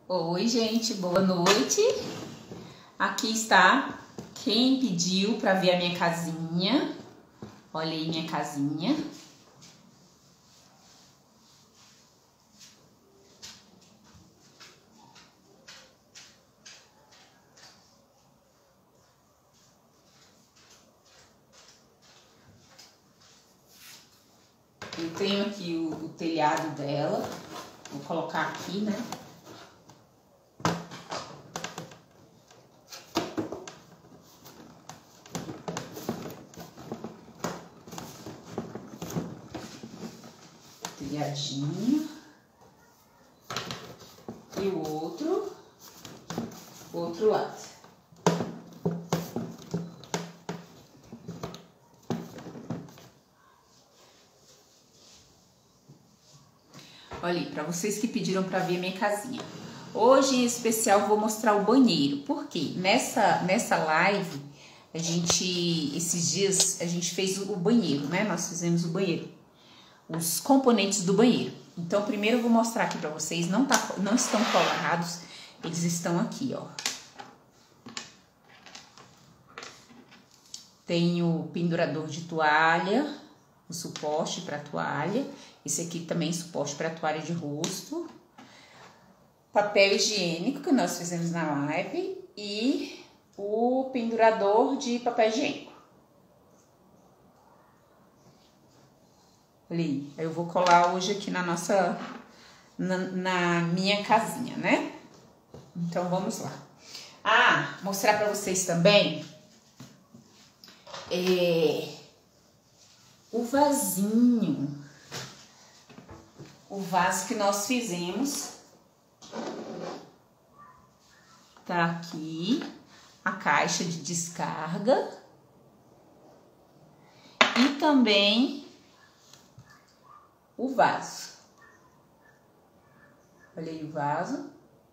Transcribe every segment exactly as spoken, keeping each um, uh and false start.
Oi, gente, boa noite. Aqui está quem pediu para ver a minha casinha. Olha aí minha casinha. Eu tenho aqui o, o telhado dela. Vou colocar aqui, né? Telhadinho. E o outro, o outro lado. Olha aí, para vocês que pediram para ver minha casinha. Hoje, em especial, vou mostrar o banheiro. Por quê? Nessa, nessa live, a gente, esses dias, a gente fez o banheiro, né? Nós fizemos o banheiro. Os componentes do banheiro. Então, primeiro eu vou mostrar aqui para vocês. Não, tá, não estão colados, eles estão aqui, ó. Tem o pendurador de toalha, o suporte para toalha. Esse aqui também suporte para toalha de rosto. Papel higiênico que nós fizemos na live. E o pendurador de papel higiênico. Olha aí, eu vou colar hoje aqui na nossa, na, na minha casinha, né? Então, vamos lá. Ah, mostrar pra vocês também é, o vasinho. O vaso que nós fizemos. Tá aqui a caixa de descarga. E também o vaso. Olha aí o vaso.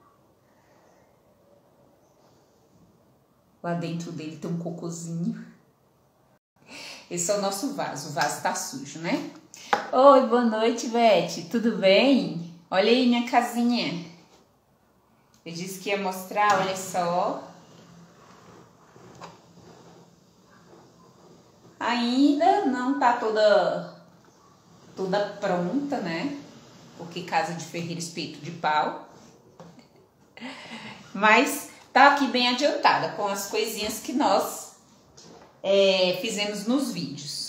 Lá dentro dele tem um cocôzinho. Esse é o nosso vaso. O vaso tá sujo, né? Oi, boa noite, Beth. Tudo bem? Olha aí minha casinha. Eu disse que ia mostrar, olha só. Ainda não tá toda... toda pronta, né? Porque casa de ferreiro, espeto de pau. Mas tá aqui bem adiantada com as coisinhas que nós é, fizemos nos vídeos.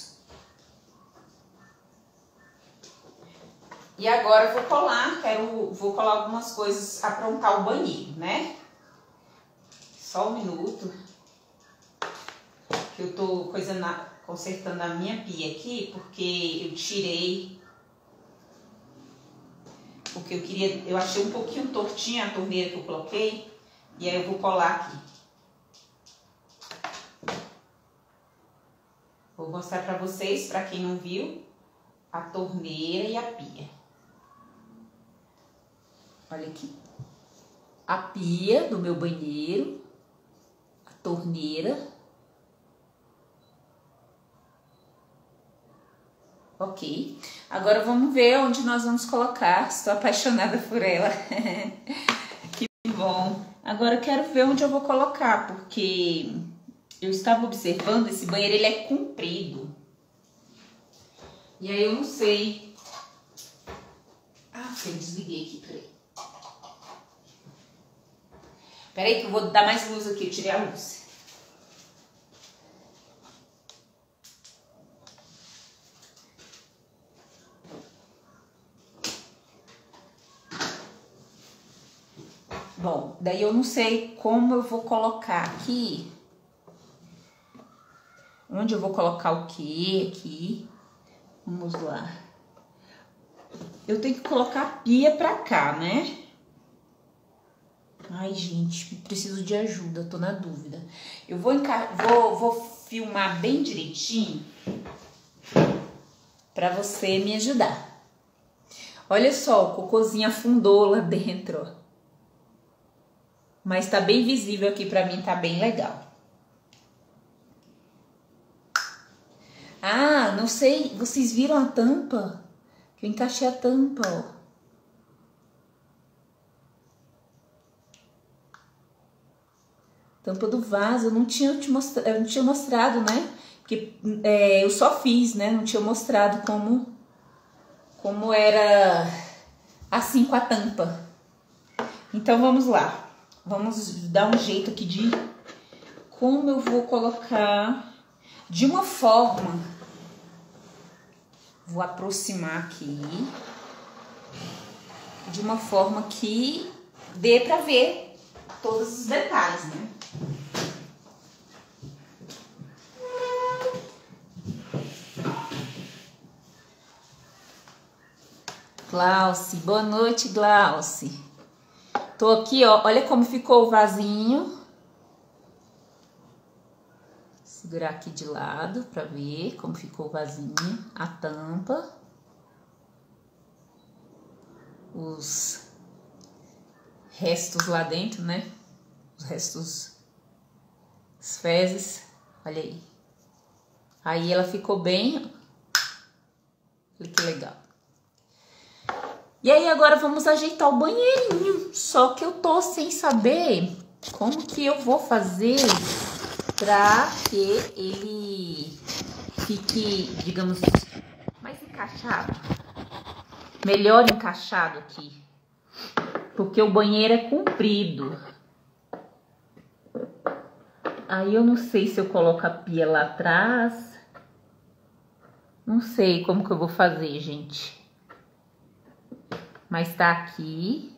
E agora eu vou colar, quero, vou colar algumas coisas, aprontar o banheiro, né? Só um minuto. Que eu tô coisa na, consertando a minha pia aqui, porque eu tirei... Porque eu queria, eu achei um pouquinho tortinha a torneira que eu coloquei. E aí eu vou colar aqui. Vou mostrar pra vocês, pra quem não viu, a torneira e a pia. Olha aqui. A pia do meu banheiro. A torneira. Ok. Agora vamos ver onde nós vamos colocar. Estou apaixonada por ela. Que bom. Agora eu quero ver onde eu vou colocar, porque eu estava observando, esse banheiro ele é comprido. E aí eu não sei. Ah, eu desliguei aqui, peraí. Peraí que eu vou dar mais luz aqui, eu tirei a luz. Bom, daí eu não sei como eu vou colocar aqui. Onde eu vou colocar o quê aqui? Vamos lá. Eu tenho que colocar a pia pra cá, né? Ai, gente, preciso de ajuda, tô na dúvida. Eu vou, vou, vou filmar bem direitinho pra você me ajudar. Olha só, o cocôzinho afundou lá dentro, ó. Mas tá bem visível aqui pra mim, tá bem legal. Ah, não sei, vocês viram a tampa? Que eu encaixei a tampa, ó. Tampa do vaso, eu não tinha, te mostra... eu não tinha mostrado, né? Porque é, eu só fiz, né? Não tinha mostrado como, como era assim com a tampa. Então vamos lá. Vamos dar um jeito aqui de como eu vou colocar de uma forma. Vou aproximar aqui. De uma forma que dê pra ver todos os detalhes, né? Glauce, boa noite, Glauce. Tô aqui, ó, olha como ficou o vasinho. Segurar aqui de lado pra ver como ficou o vasinho, a tampa. Os restos lá dentro, né? Os restos, as fezes, olha aí. Aí ela ficou bem, olha que legal. E aí agora vamos ajeitar o banheirinho, só que eu tô sem saber como que eu vou fazer pra que ele fique, digamos, mais encaixado, melhor encaixado aqui, porque o banheiro é comprido. Aí eu não sei se eu coloco a pia lá atrás, não sei como que eu vou fazer, gente. Mas tá aqui.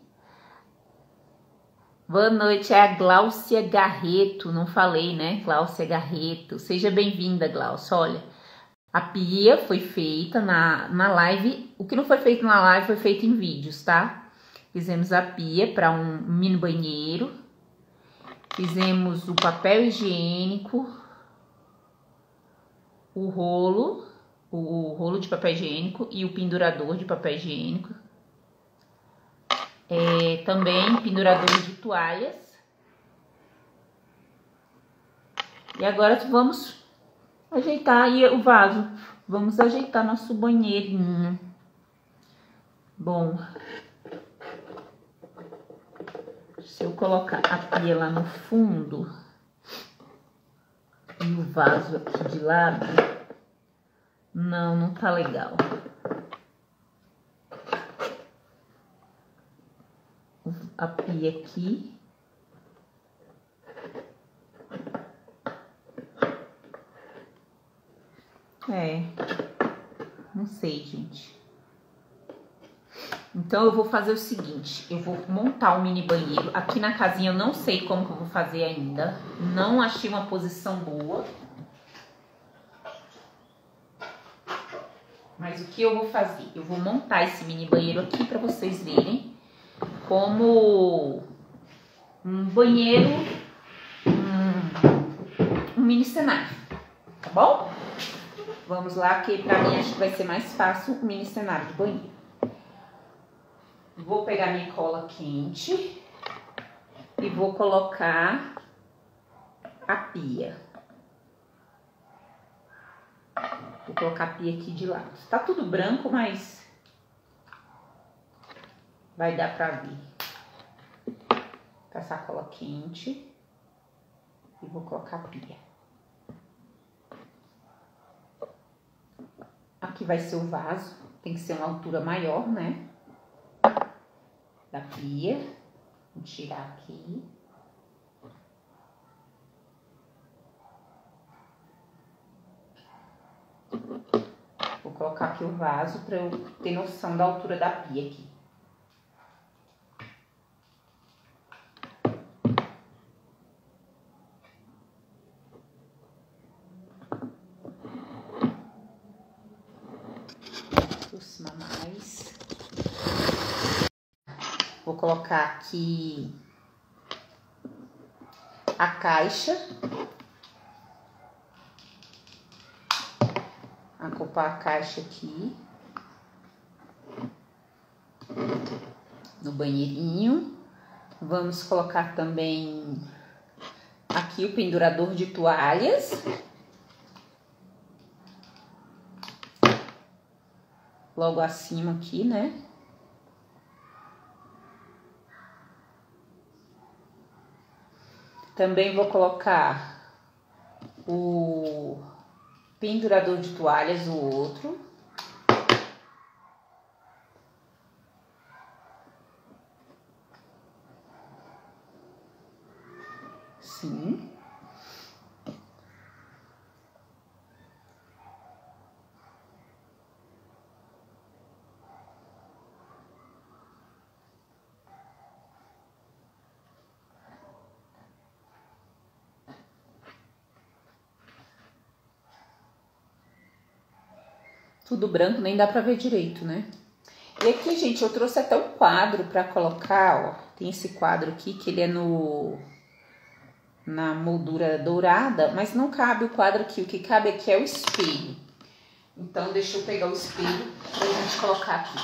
Boa noite, é a Gláucia Garreto, não falei, né? Gláucia Garreto, seja bem-vinda, Gláucia. Olha, a pia foi feita na, na live, o que não foi feito na live foi feito em vídeos, tá? Fizemos a pia para um mini banheiro, fizemos o papel higiênico, o rolo, o, o rolo de papel higiênico e o pendurador de papel higiênico. É, também pendurador de toalhas. E agora vamos ajeitar aí o vaso. Vamos ajeitar nosso banheirinho. Bom, se eu colocar a pia lá no fundo e o vaso aqui de lado, não, não tá legal. A pia aqui. É, não sei, gente. Então eu vou fazer o seguinte, eu vou montar um mini banheiro. Aqui na casinha eu não sei como que eu vou fazer ainda. Não achei uma posição boa. Mas o que eu vou fazer? Eu vou montar esse mini banheiro aqui para vocês verem como um banheiro, um, um mini cenário, tá bom? Vamos lá, que pra mim acho que vai ser mais fácil o mini cenário de banheiro. Vou pegar minha cola quente e vou colocar a pia. Vou colocar a pia aqui de lado. Tá tudo branco, mas vai dar pra ver. Passar a cola quente e vou colocar a pia. Aqui vai ser o vaso, tem que ser uma altura maior, né? Da pia. Vou tirar aqui. Vou colocar aqui o vaso para eu ter noção da altura da pia aqui. Aproximar mais. Vou colocar aqui a caixa. Acoplar a caixa aqui no banheirinho. Vamos colocar também aqui o pendurador de toalhas. Logo acima aqui, né? Também vou colocar o pendurador de toalhas, o outro. Sim. Tudo branco, nem dá pra ver direito, né? E aqui, gente, eu trouxe até um quadro pra colocar, ó. Tem esse quadro aqui, que ele é no... na moldura dourada, mas não cabe o quadro aqui. O que cabe aqui é o espelho. Então, deixa eu pegar o espelho pra gente colocar aqui.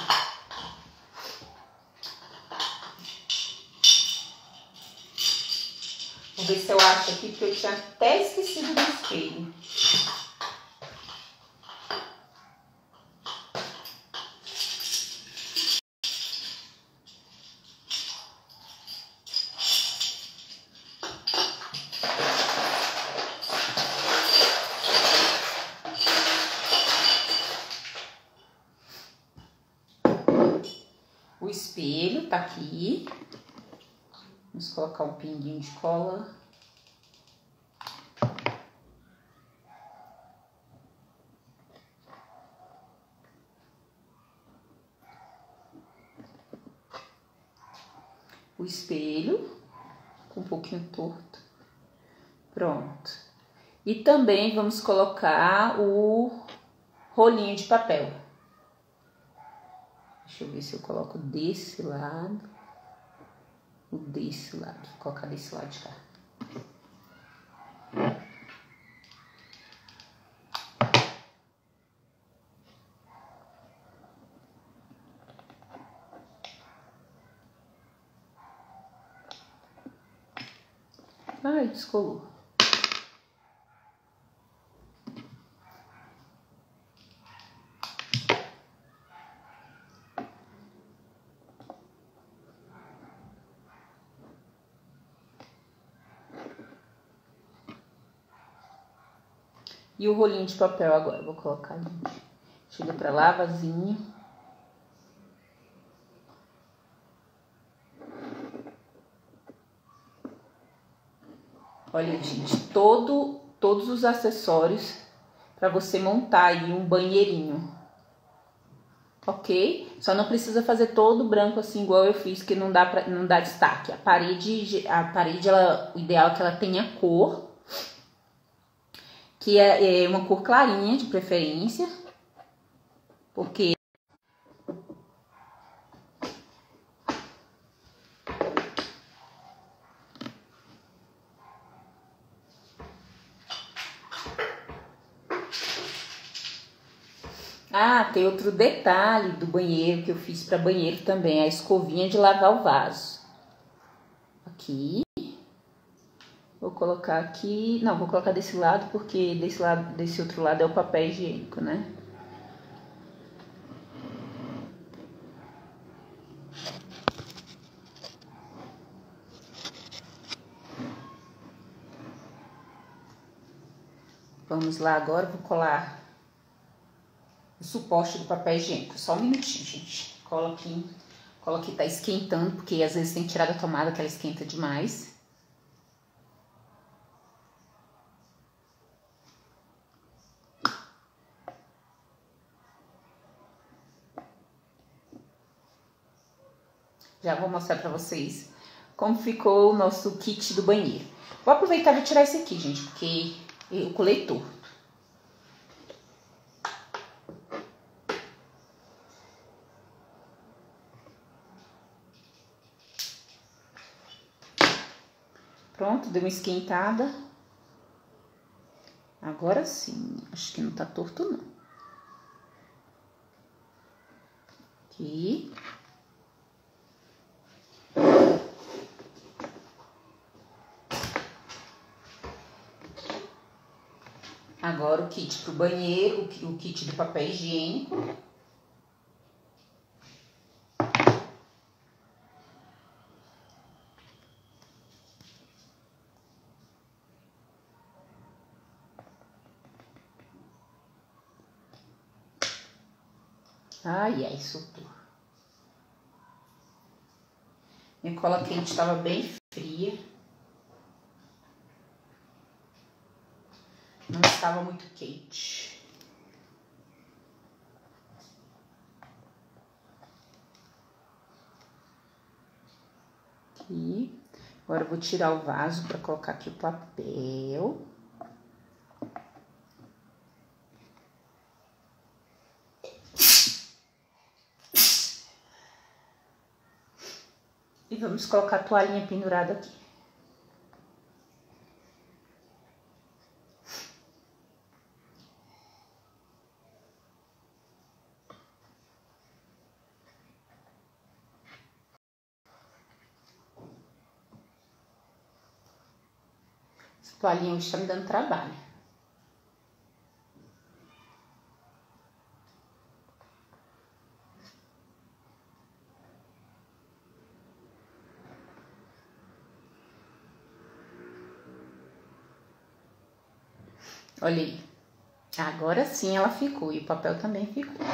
Vou ver se eu acho aqui, porque eu tinha até esquecido do espelho. O espelho tá aqui. Vamos colocar um pinguinho de cola. O espelho, com um pouquinho torto. Pronto. E também vamos colocar o rolinho de papel. Deixa eu ver se eu coloco desse lado. O desse lado. Vou colocar desse lado de cá. Ai, descolou. E o rolinho de papel agora, vou colocar, gente. Chega pra lá, vasinho. Olha, gente, todo, todos os acessórios para você montar aí um banheirinho. Ok? Só não precisa fazer todo branco assim, igual eu fiz, que não dá, pra, não dá destaque. A parede, a parede ela, o ideal é que ela tenha cor, que é, é uma cor clarinha, de preferência, porque... Ah, tem outro detalhe do banheiro que eu fiz para banheiro também, a escovinha de lavar o vaso. Aqui. Vou colocar aqui... Não, vou colocar desse lado, porque desse, lado, desse outro lado é o papel higiênico, né? Vamos lá agora, vou colar o suporte do papel higiênico. Só um minutinho, gente. Cola aqui. Cola aqui, tá esquentando, porque às vezes tem que tirar da tomada, que ela esquenta demais. Já vou mostrar pra vocês como ficou o nosso kit do banheiro. Vou aproveitar e vou tirar esse aqui, gente, porque eu colei torto. Pronto, deu uma esquentada. Agora sim, acho que não tá torto não. Aqui. Agora o kit pro banheiro, o kit do papel higiênico. Ai, ai, soltou. Minha cola quente estava bem fria. Não estava muito quente. Aqui. Agora eu vou tirar o vaso para colocar aqui o papel. E vamos colocar a toalhinha pendurada aqui. Essa toalhinha está me dando trabalho. Olha aí. Agora sim ela ficou e o papel também ficou.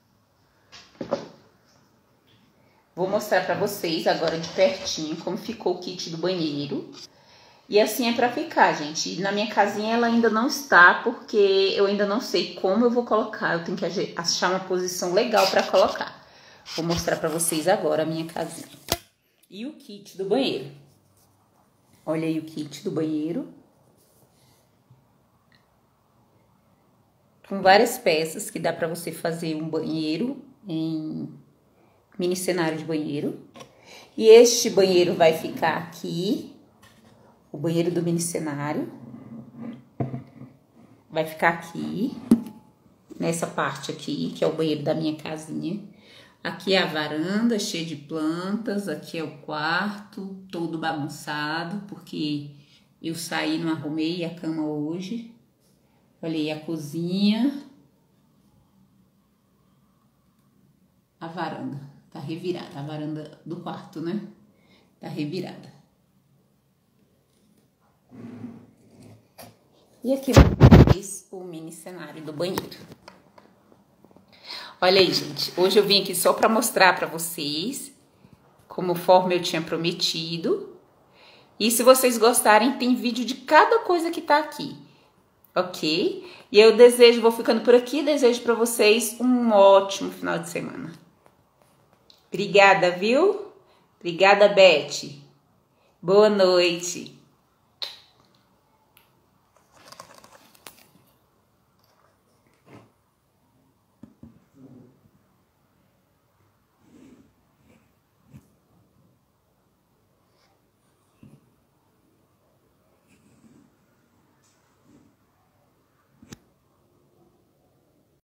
Vou mostrar pra vocês agora de pertinho como ficou o kit do banheiro. E assim é pra ficar, gente. Na minha casinha ela ainda não está, porque eu ainda não sei como eu vou colocar. Eu tenho que achar uma posição legal pra colocar. Vou mostrar pra vocês agora a minha casinha. E o kit do banheiro. Olha aí o kit do banheiro. Com várias peças que dá pra você fazer um banheiro em mini cenário de banheiro. E este banheiro vai ficar aqui, o banheiro do mini cenário. Vai ficar aqui, nessa parte aqui, que é o banheiro da minha casinha. Aqui é a varanda, cheia de plantas. Aqui é o quarto, todo bagunçado, porque eu saí e não arrumei a cama hoje. Olha aí a cozinha, a varanda, tá revirada, a varanda do quarto, né? Tá revirada. E aqui vocês o mini cenário do banheiro. Olha aí, gente, hoje eu vim aqui só pra mostrar pra vocês, conforme eu tinha prometido. E se vocês gostarem, tem vídeo de cada coisa que tá aqui. Ok? E eu desejo, vou ficando por aqui, desejo para vocês um ótimo final de semana. Obrigada, viu? Obrigada, Beth. Boa noite.